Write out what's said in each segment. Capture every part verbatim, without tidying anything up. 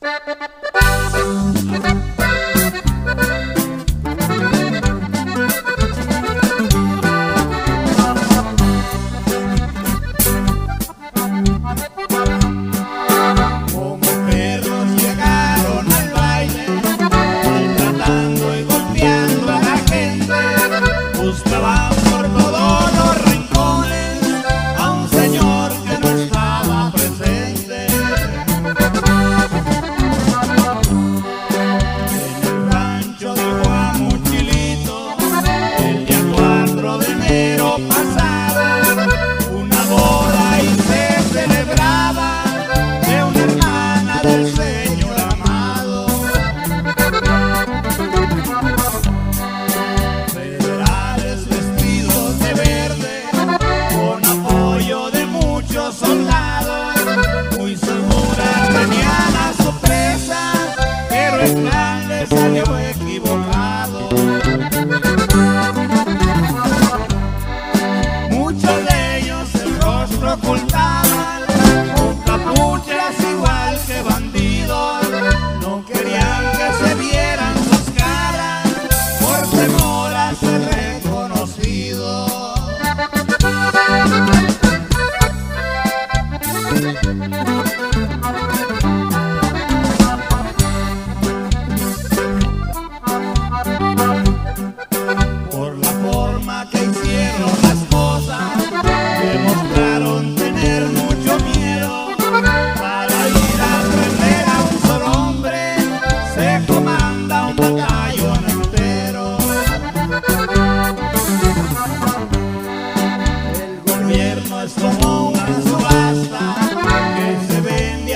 Buscaban por todos los rincones a un señor que no estaba presente. En el rancho de Guamuchilito, el día cuatro de enero pasado, una boda y se celebraba de una hermana del señor amado. Soldados muy seguras tenían a su presa, pero el plan le salió equivocado. Muchos de ellos el rostro ocultaban con capuchas igual que bandidos. No querían que se vieran sus caras por temor a ser reconocidos. Por la forma que hicieron las cosas, demostraron tener mucho miedo. Para ir a prender a un solo hombre, se comanda un batallón entero. El gobierno es como una subasta que se vende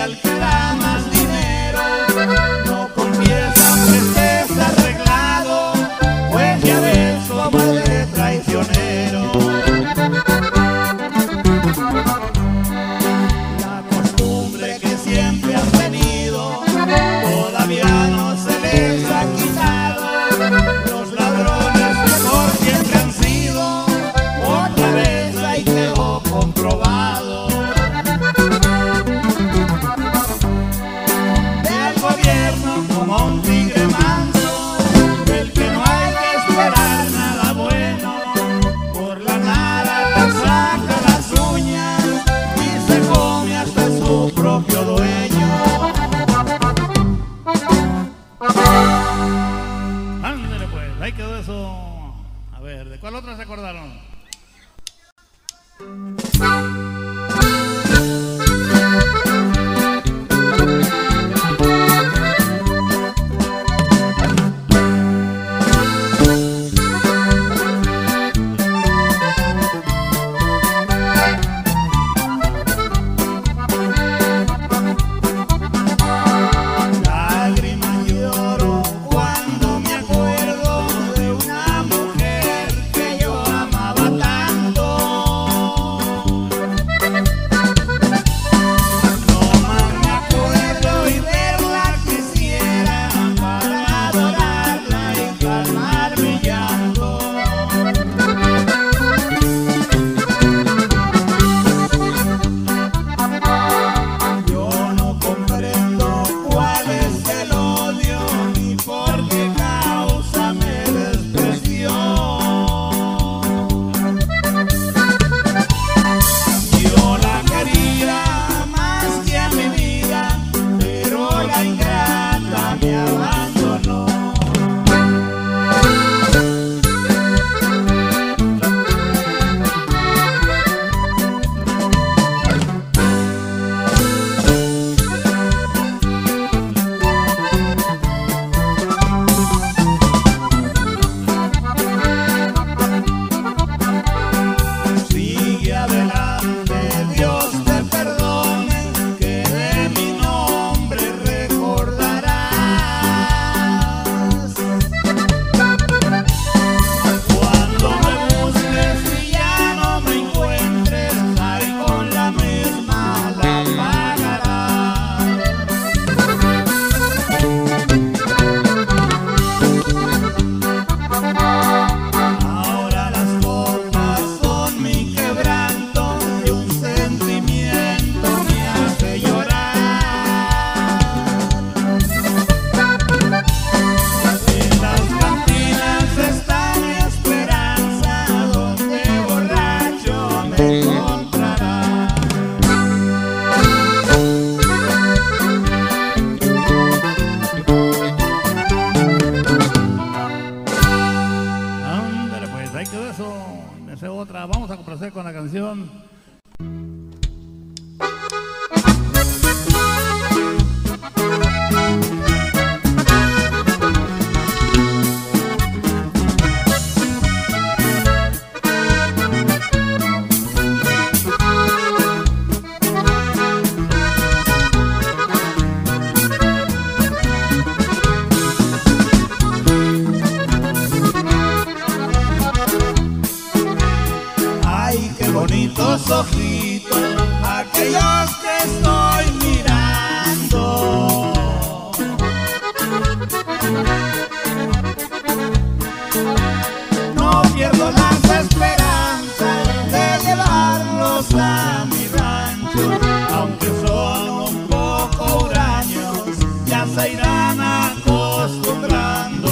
se irán acostumbrando.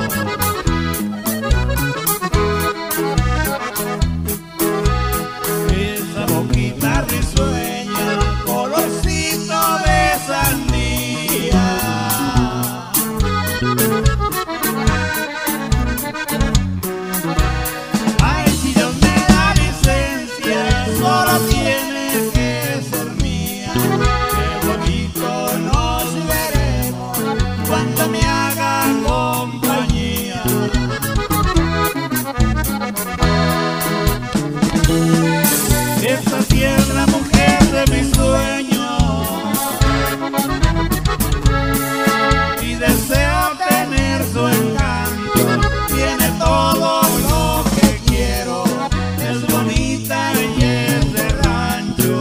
Esa boquita risueña, colorcito de sandía. Ay, si Dios me da licencia, solo tiene que ser mía. Qué bonito nos veremos cuando me haga compañía. Esta sí es la mujer de mis sueños y deseo tener su encanto. Tiene todo lo que quiero, es bonita y es de rancho.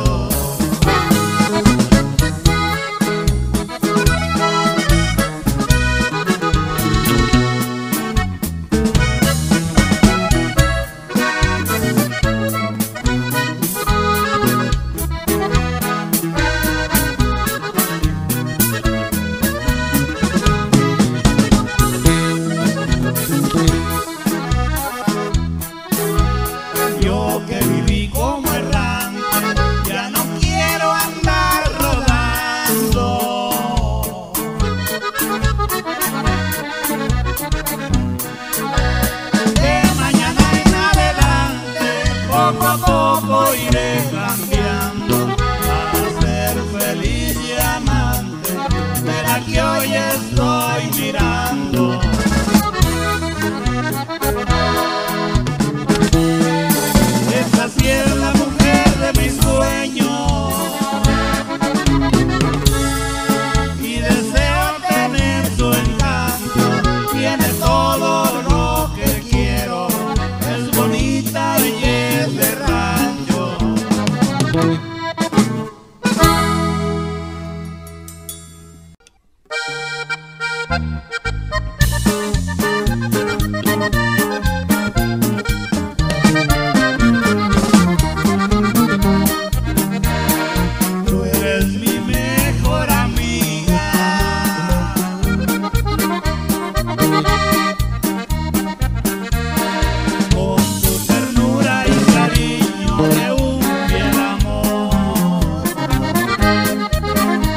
Yo que viví como errante, ya no quiero andar rodando. De mañana en adelante, poco a poco iré cambiando para ser feliz y amante de la que hoy estoy mirando. Esa sí es la mujer de mis sueños y deseo tener su encanto. Tiene todo lo que quiero, es bonita y es de rancho. Tú eres mi mejor amiga, con tu ternura y cariño de un fiel amor,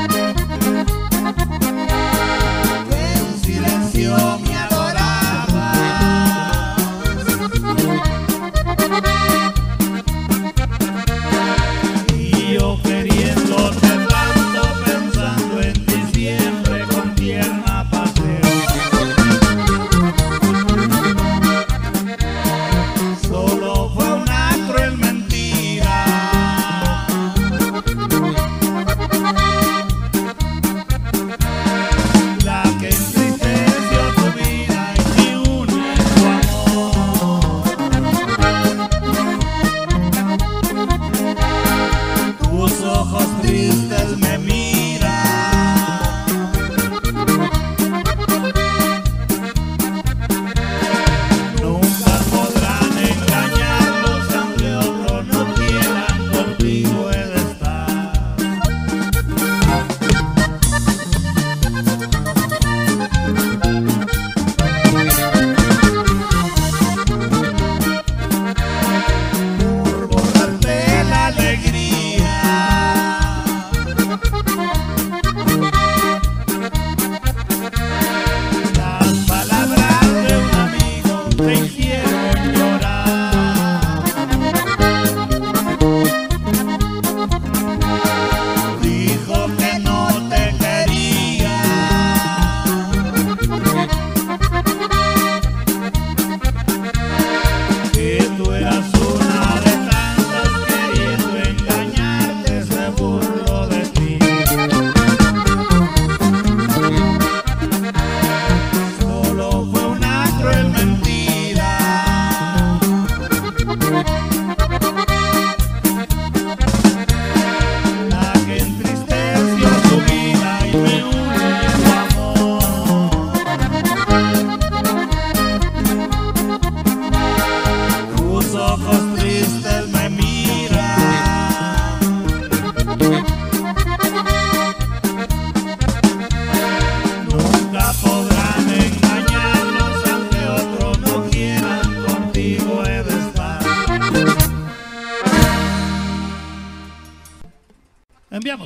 que en silencio me adoraba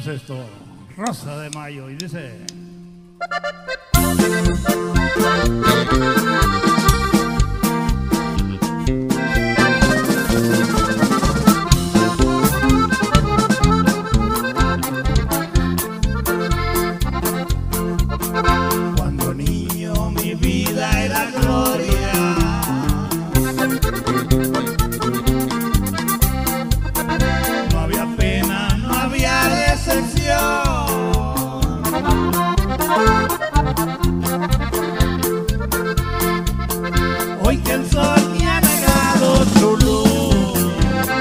esto, Rosa de Mayo, y dice... Cuando niño mi vida era gloria, no había pena, no había decepción. Hoy que el sol me ha negado su luz,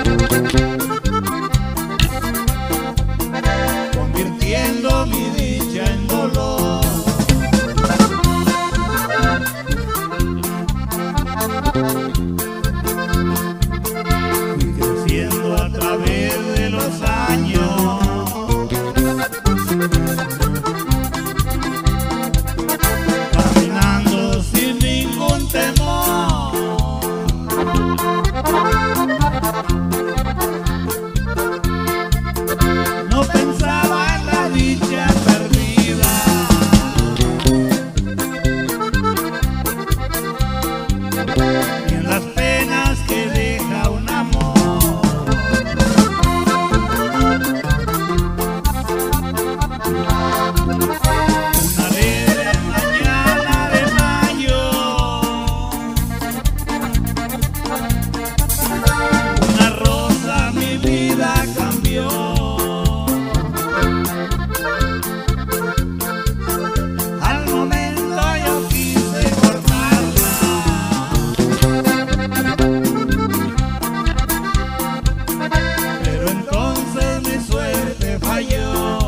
convirtiendo mi dicha en dolor. Fui creciendo a través de los años, caminando sin ningún temor. No pensaba en la dicha perdida, ni en las penas que deja un amor. Una alegre mañana de mayo, una rosa mi vida cambió. Al momento yo quise cortarla, pero entonces mi suerte falló.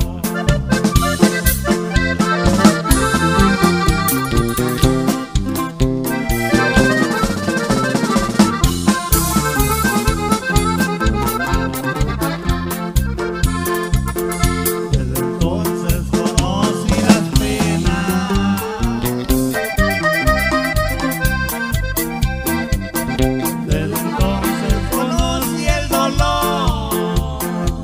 Desde entonces conocí las penas, desde entonces conocí el dolor.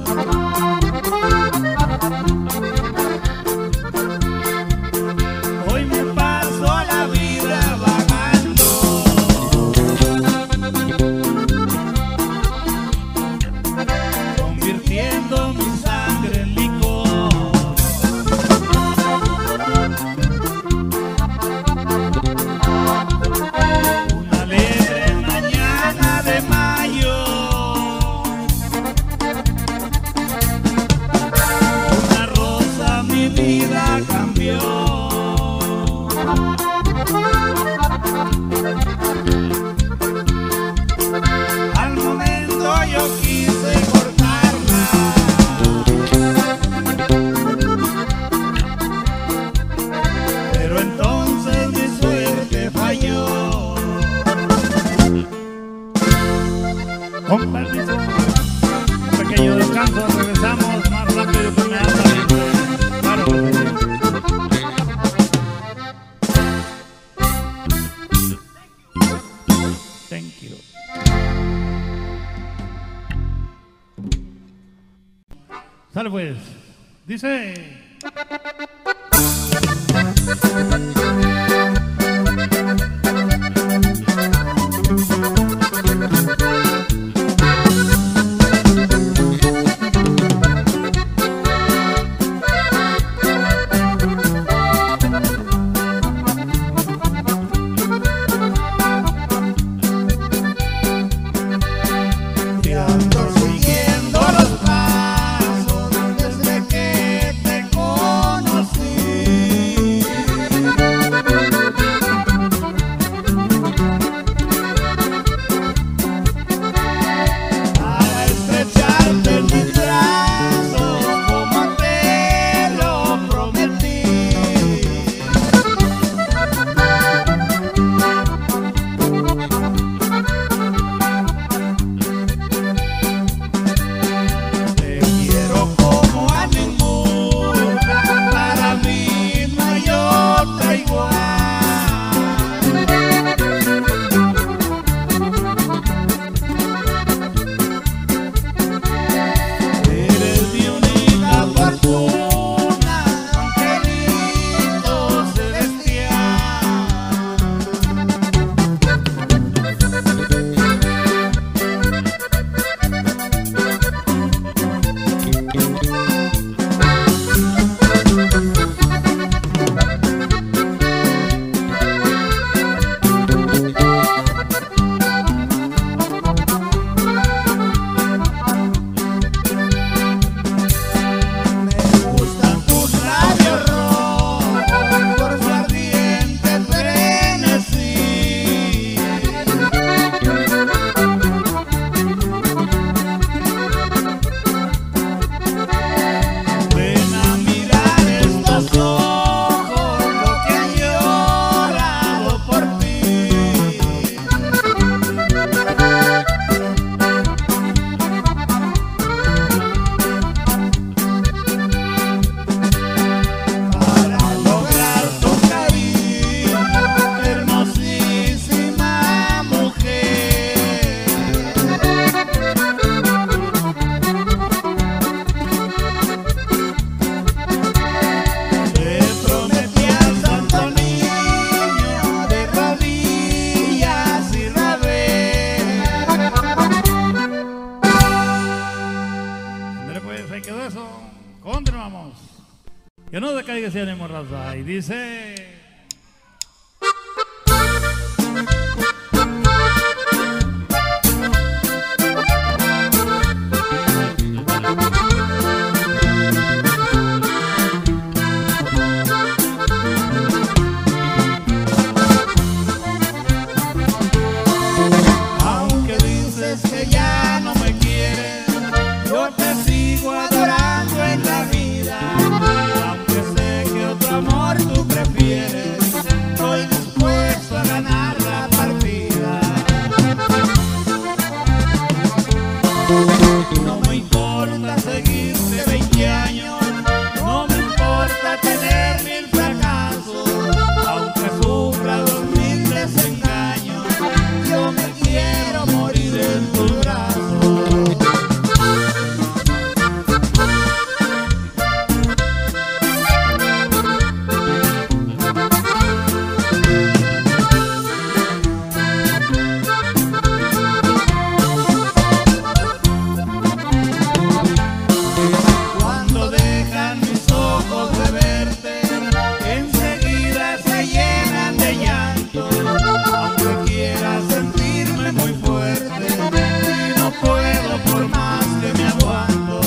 Hoy me paso la vida vagando, convirtiendo mi sangre en licor. Una alegre mañana de mayo, una rosa mi vida cambió. Al momento yo quise cortarla, pero entonces mi suerte falló. Con permiso, un pequeño descanso, regresamos más rápido que me anda bien. Claro. Thank you. Sale pues, dice... Te ando siguiendo los pasos desde que te conocí. Que no se caiga ese ánimo, raza. Y dice... Aunque dices que ya no me quieres, yo te sigo adorando en la vida. Aunque sé que otro amor tú prefieres, estoy dispuesto a ganar la partida. No me importa seguirte veinte años, no me importa tener mil fracasos, aunque sufra dos mil desengaños, yo me quiero morir en tus brazos. Cuando dejan mis ojos de verte, enseguida se llenan de llanto. Aunque quiera sentirme muy fuerte, y no puedo por más que me aguanto.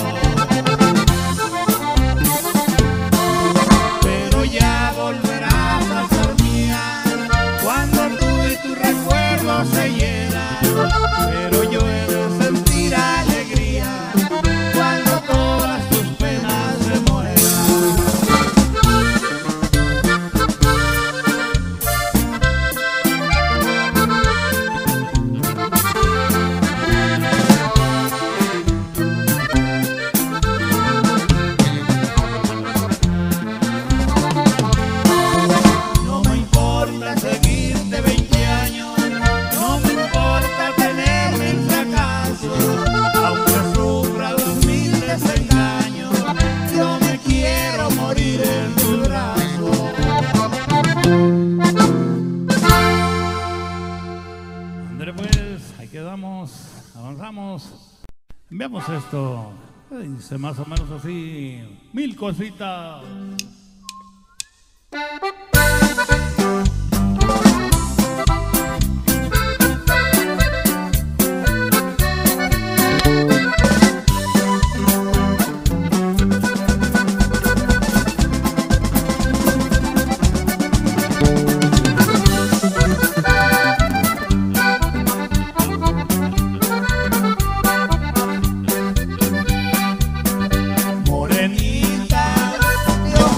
Pero ya volverás a ser mía cuando tú y tus recuerdos se llenan. Pero yo he de sentir alegría cuando todas tus penas se mueran. No me importa seguirte veinte años, no me importa tener mil fracasos, aunque sufra dos mil desengaños, yo me quiero morir en tus brazos. André, pues, ahí quedamos, avanzamos. Enviamos esto. Dice más o menos así. Mil cositas. Morenita, yo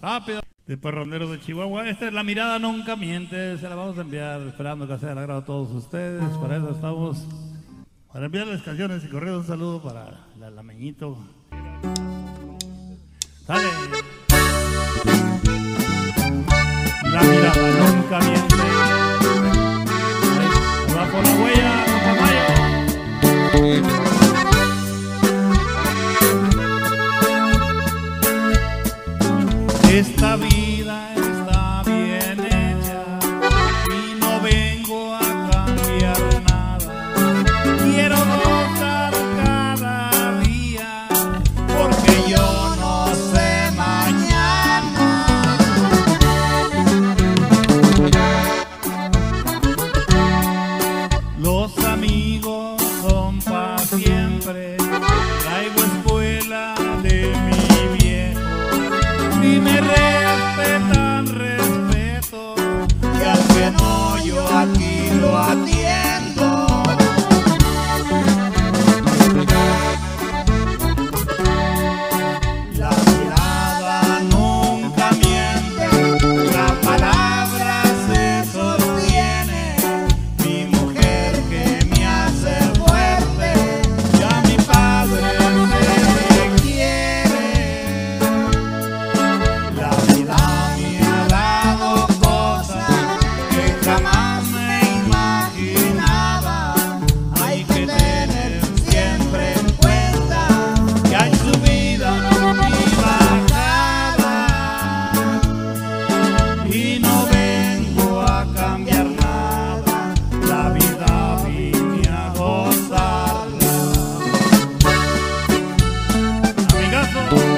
Rápido. De Parranderos de Chihuahua. Esta es La Mirada Nunca Miente. Se la vamos a enviar esperando que sea del agrado a todos ustedes. Para eso estamos. Para enviarles canciones y corridos. Un saludo para la Lameñito. Sale. La mirada nunca miente. Va por la huella, Tamayo. Esta vida está bien hecha y no vengo a cambiar nada. Quiero gozar cada día porque yo no sé mañana. Los amigos son para siempre. Traigo escuela de mi viejo. Si me respetan, respeto, y al que no, yo aquí lo atiendo. La mirada nunca miente, la palabra se sostiene. Mi mujer que me hace fuerte, ya mi padre me quiere. La vida me ha dado cosas que jamás me imaginaba. Hay que tener siempre en cuenta que hay subida y bajada. Y no vengo a cambiar nada, la vida vine a gozarla. Amigazo.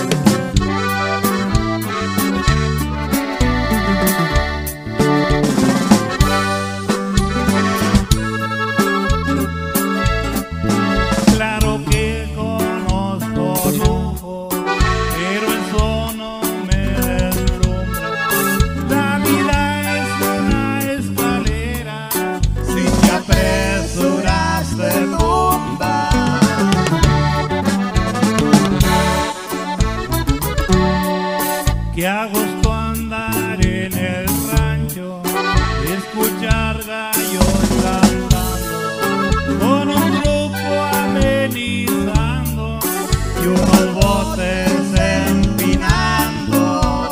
Claro que conozco lujo, pero eso no me deslumbra. La vida es una escalera, si te apresuras te tumba. Que a gusto andar en el rancho, escuchar gallos cantando, con un grupo amenizando y unos botes empinando.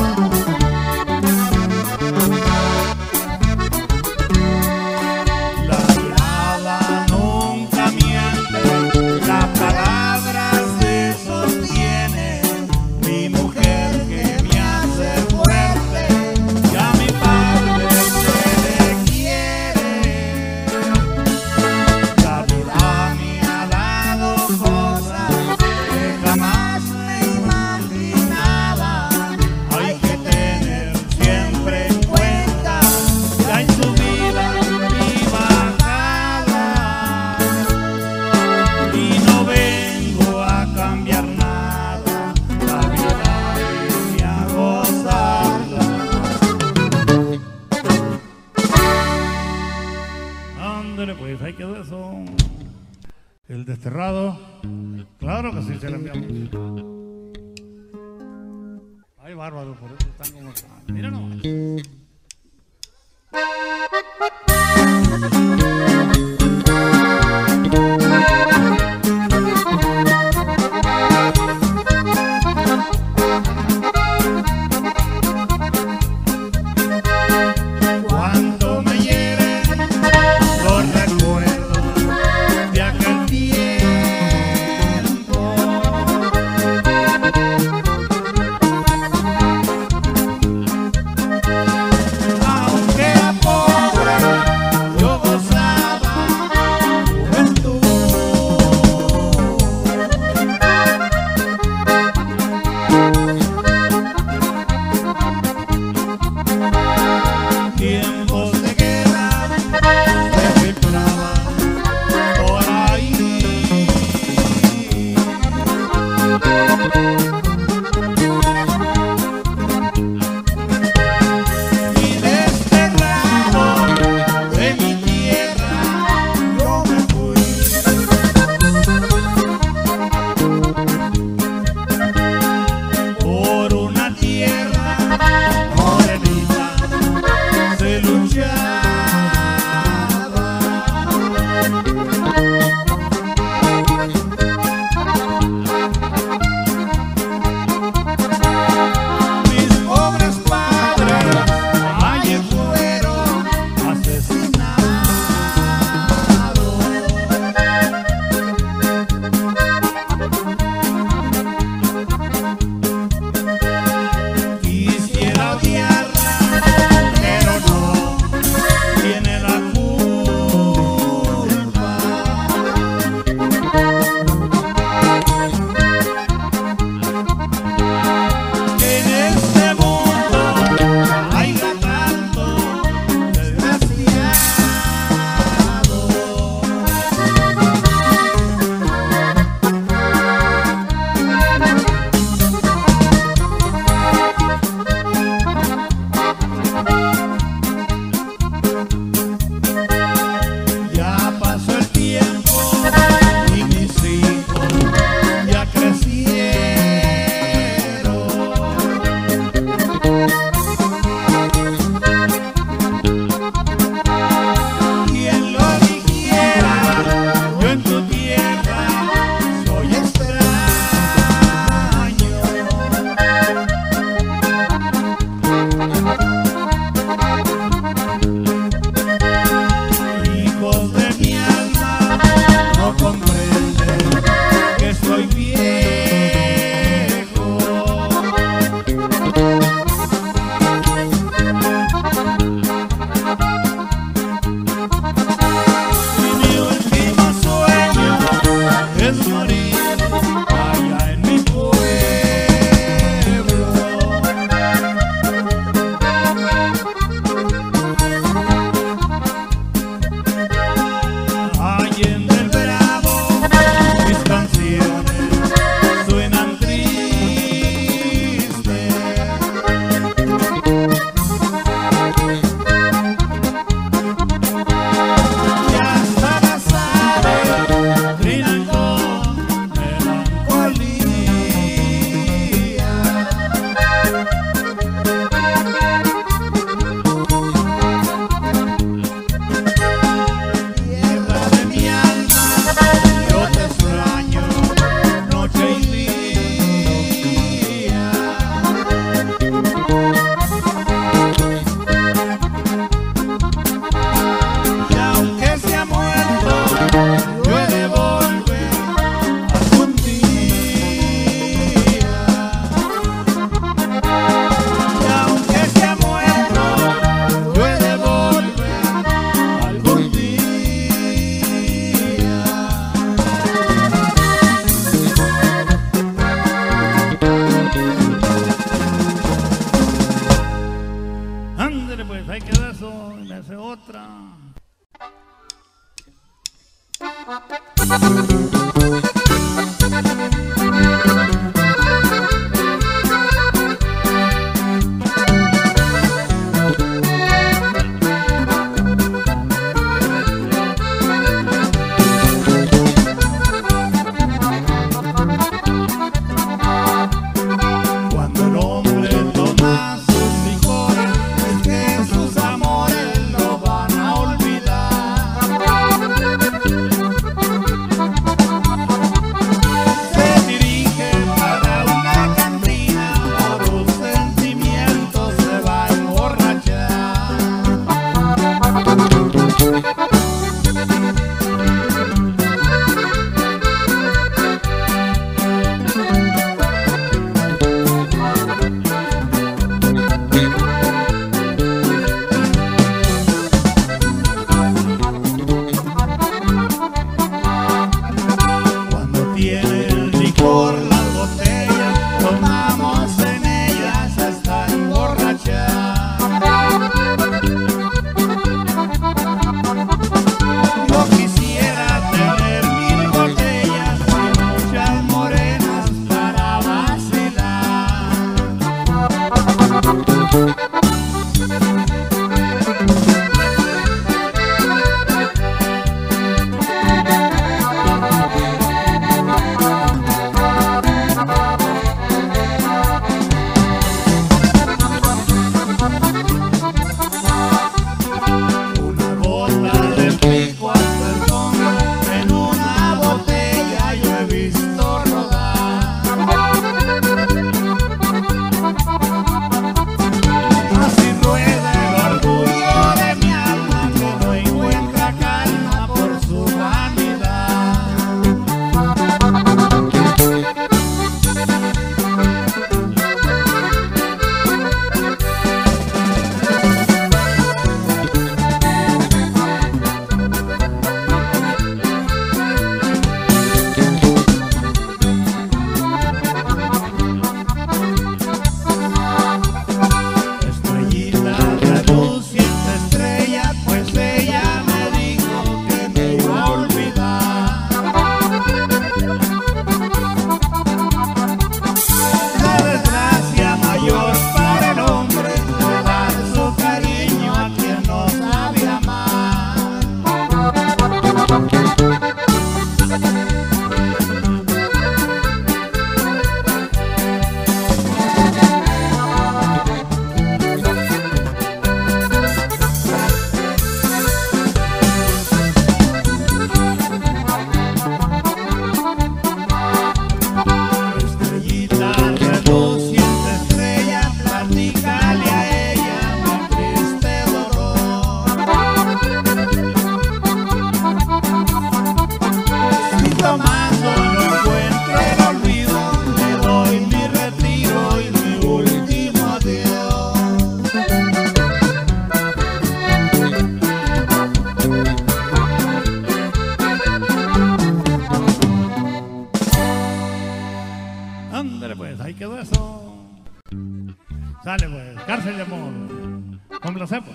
La mirada nunca miente, la palabra se sostiene. Mi mujer que me hace fuerte, ya mi padre se le quiere. La vida me ha dado cosas que jamás me imaginaba. Hay que tener siempre en cuenta que hay subida y bajada. Y no vengo a cambiar nada, la vida vine a gozarla. Ándale pues, ahí quedó eso. El desterrado, claro que sí se le enviamos. Ay, bárbaro, por eso están como están. Mira nomás. Cuando me hieren los recuerdos de aquel tiempo, beso y me hace otra. Sale pues, Cárcel de Amor. Complacemos.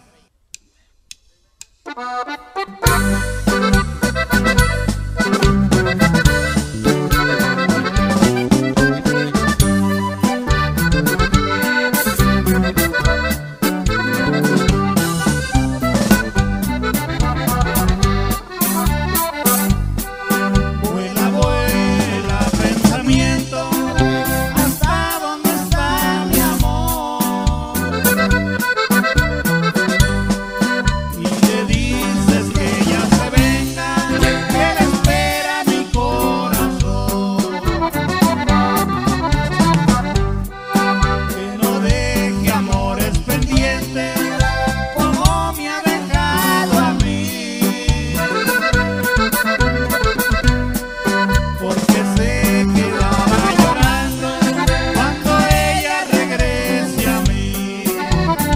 Vuela, vuela, pensamiento, hasta dónde está mi amor. Y le dices que ya se venga, que le espera mi corazón. Que no deje amores pendientes como me ha dejado a mí. Porque se quedará llorando cuando ella regrese a mí.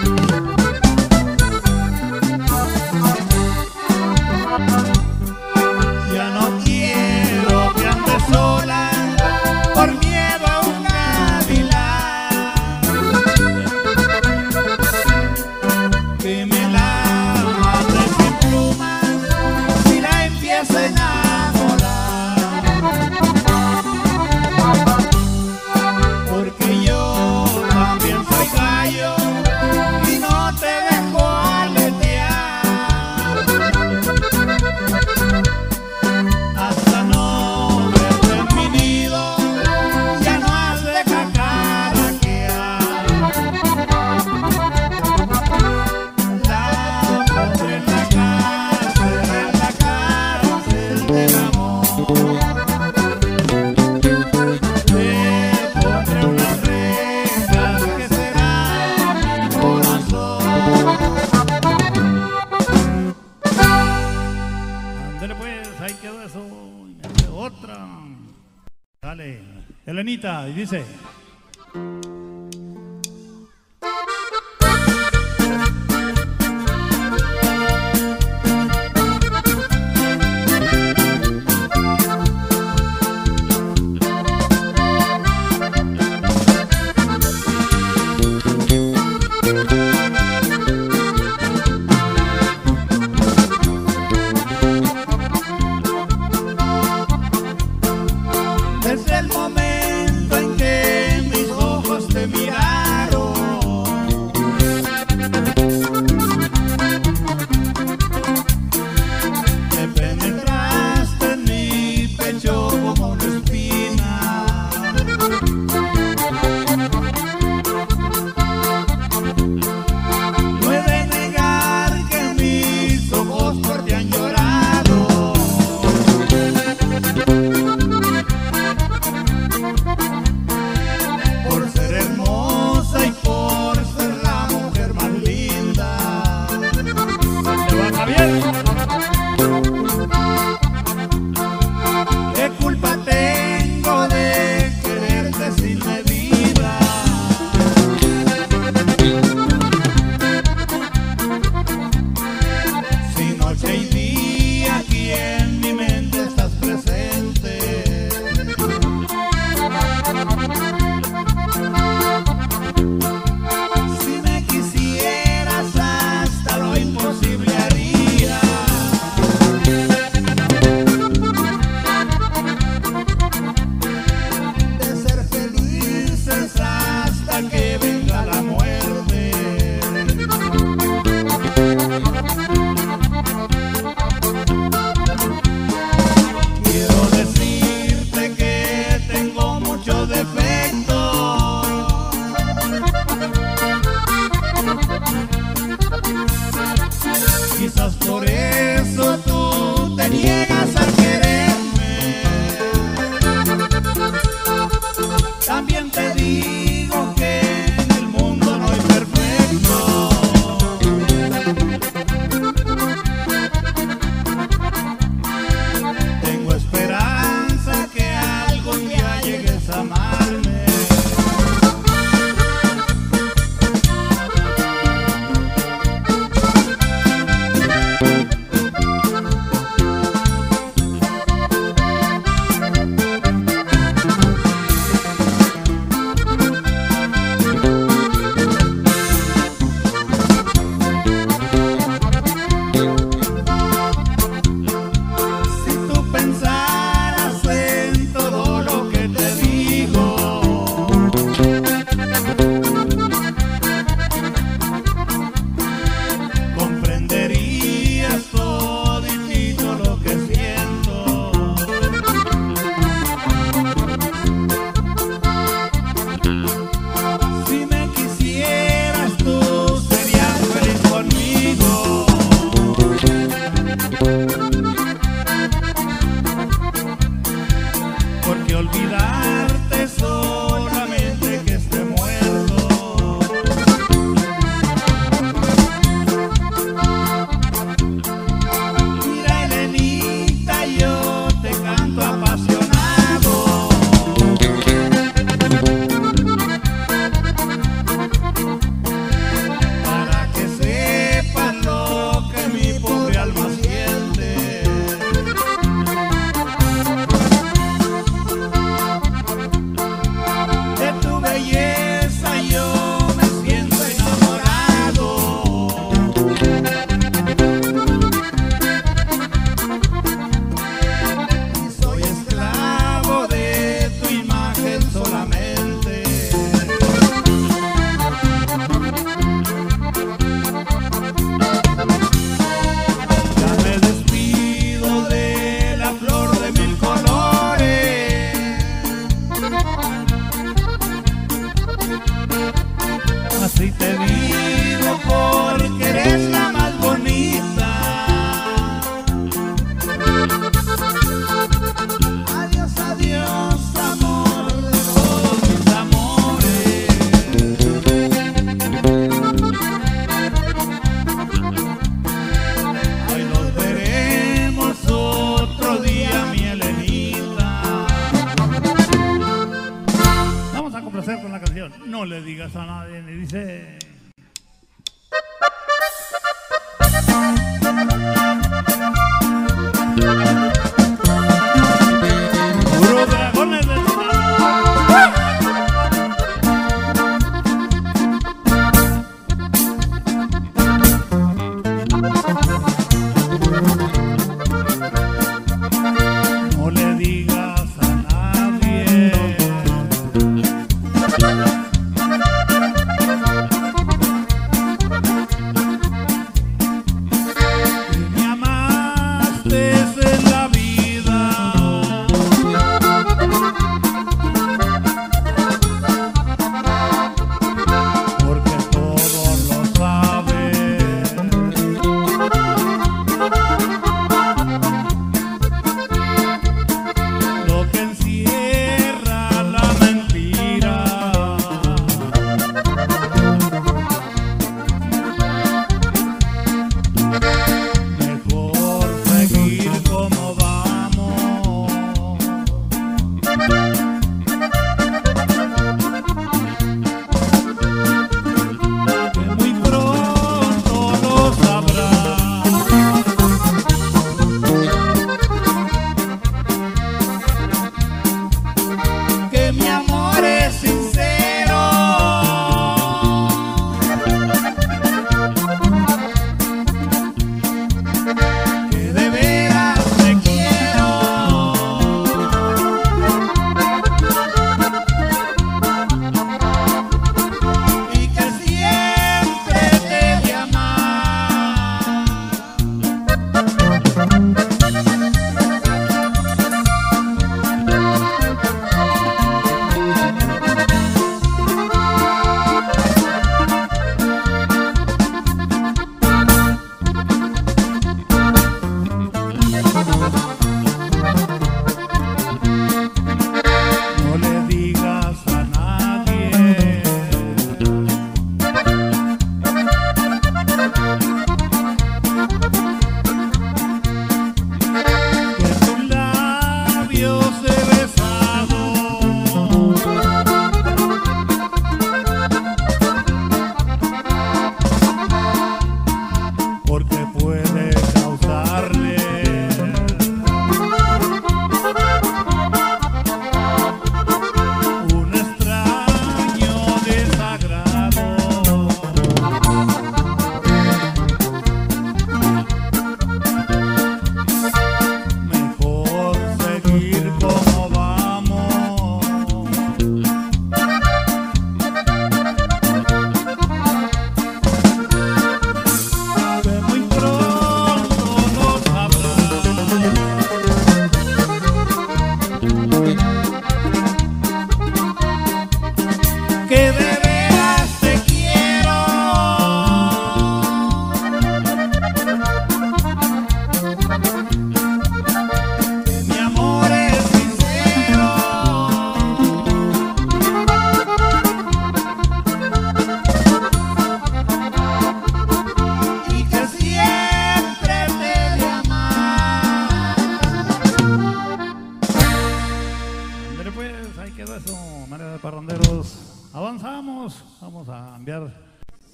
Ya no quiero que andes sola por miedo a un gavilán que me la mate sin plumas si la empiezo a enamorar, porque yo también soy gallo y no te dejo aletear hasta no verte en mi nido. Ya no has de cacaraquear. La pondré en la cárcel, en la cárcel del amor. Le pondré unas rejas que será mi corazón. Ándale pues, ahí quedó eso. Y me hace otra. Dale, Elenita, y dice. Desde el momento en que mis ojos te miraron, te penetraste en mi pecho como una espina.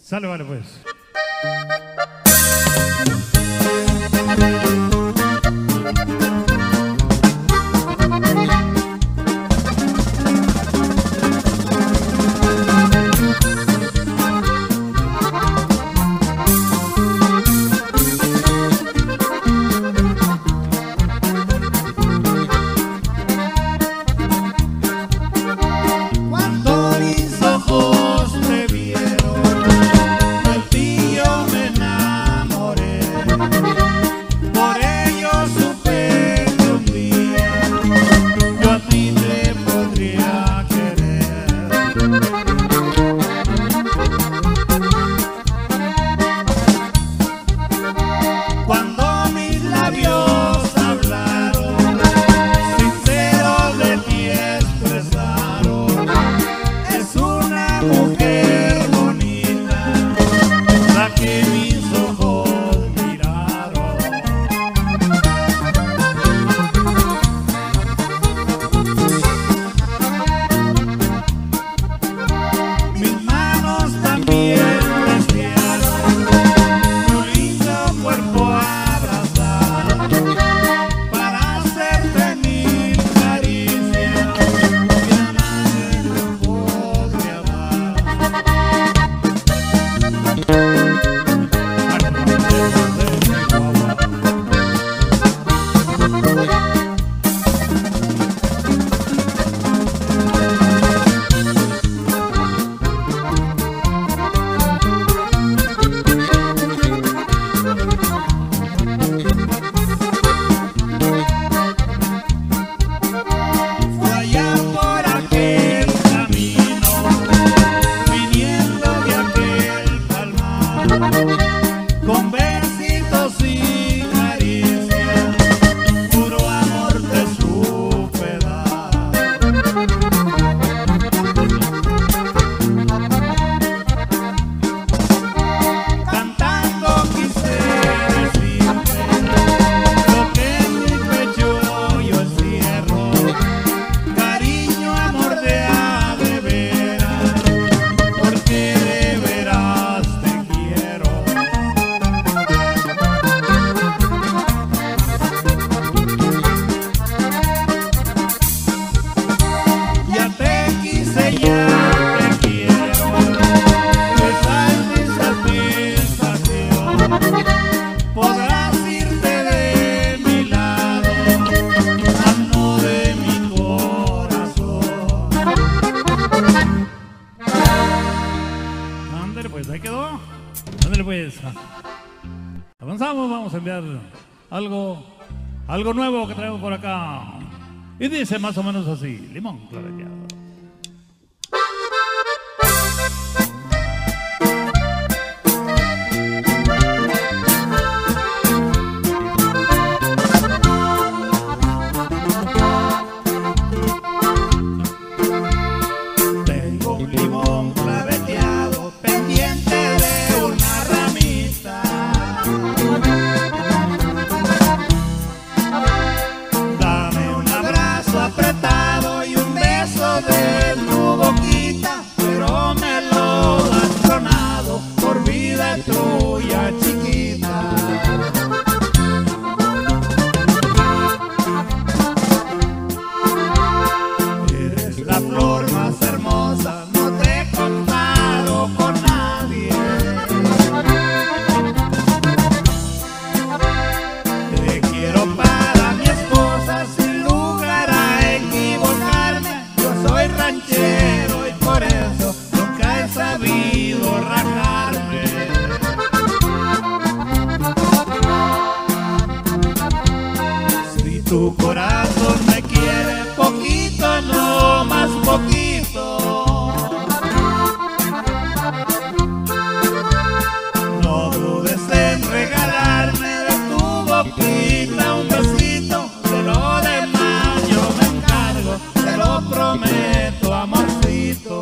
Sale, vale, pues. Avanzamos, vamos a enviar algo, algo nuevo que traemos por acá. Y dice más o menos así: limón claveteado. Tengo un limón claveteado pendiente de una ramita. Dame un abrazo apretado y un beso de tu boquita, pero me lo has tronado por vida tuya, chiquita. Eres la flor más hermosa, no te comparo con nadie. Te quiero para mi esposa sin lugar a equivocarme. Yo soy ranchero y por eso nunca he sabido rajarme. Si tu corazón me quiere poquito, no más poquito, no dudes en regalarme de tu boquita un besito. De lo demás yo me encargo, te lo prometo, amorcito.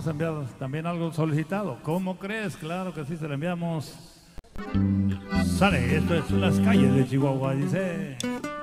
vamos a enviar también algo solicitado. ¿Cómo crees? Claro que sí, se lo enviamos. Sale, esto es Las Calles de Chihuahua, dice.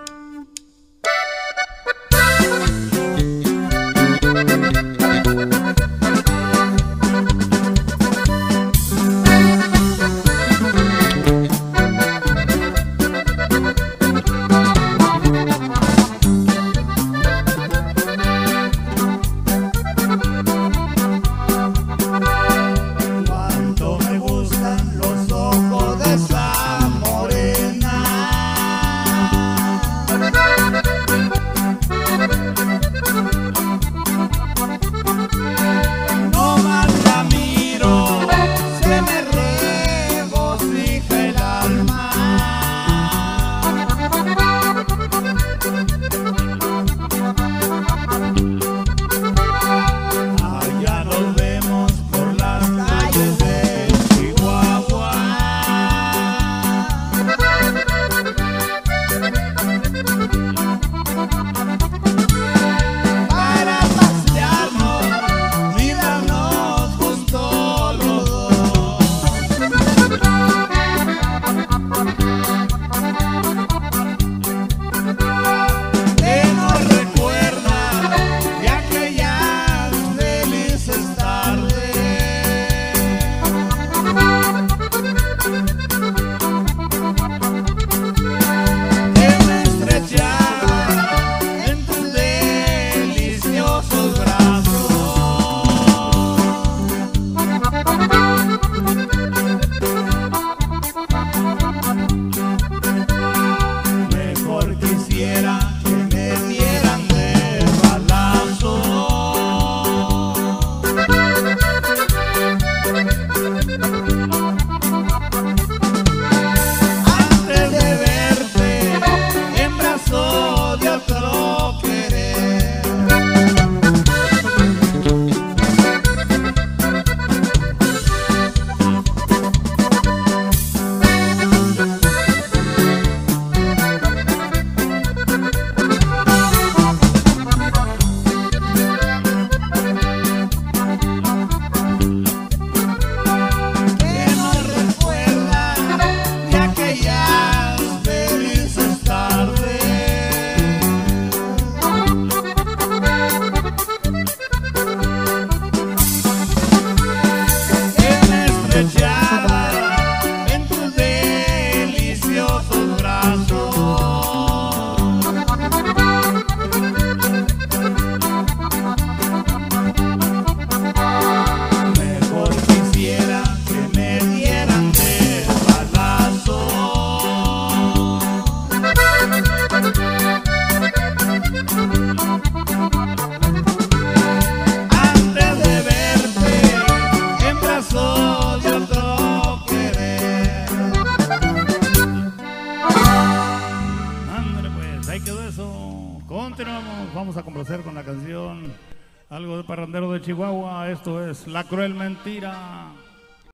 Continuamos, vamos a complacer con la canción Algo de Parrandero de Chihuahua. Esto es La Cruel Mentira.